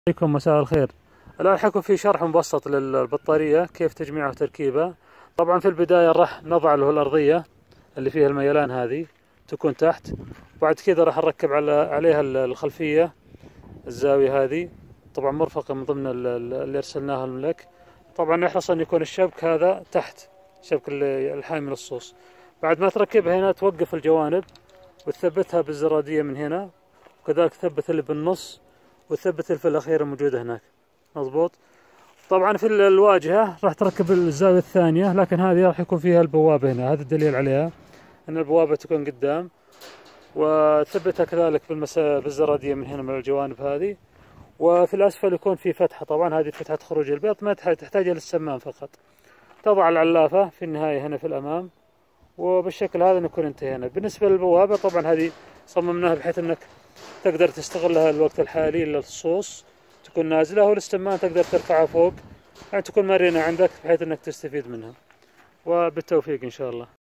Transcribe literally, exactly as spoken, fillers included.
عليكم، مساء الخير. الآن حيكون في شرح مبسط للبطارية كيف تجميعها وتركيبها. طبعا في البداية راح نضع له الأرضية اللي فيها الميلان، هذه تكون تحت. بعد كذا راح نركب على عليها الخلفية، الزاوية هذه طبعا مرفقة من ضمن اللي أرسلناها لك. طبعا نحرص أن يكون الشبك هذا تحت، شبك الحامل الصوص. بعد ما تركبها هنا توقف الجوانب وتثبتها بالزرادية من هنا، وكذلك تثبت اللي بالنص وتثبت الفل الأخيرة موجودة هناك. مضبوط. طبعا في الواجهة راح تركب الزاوية الثانية، لكن هذه راح يكون فيها البوابة هنا، هذا الدليل عليها أن البوابة تكون قدام، وتثبتها كذلك بالزرادية من هنا من الجوانب هذه. وفي الأسفل يكون في فتحة، طبعا هذه فتحة خروج البيض ما تحتاجها للسمان فقط. تضع العلافة في النهاية هنا في الأمام، وبالشكل هذا نكون انتهينا. بالنسبة للبوابة طبعا هذه صممناها بحيث أنك تقدر تستغلها الوقت الحالي للصوص، تكون نازلة، والاستمان تقدر ترفعها فوق، يعني تكون مرنة عندك بحيث أنك تستفيد منها. وبالتوفيق إن شاء الله.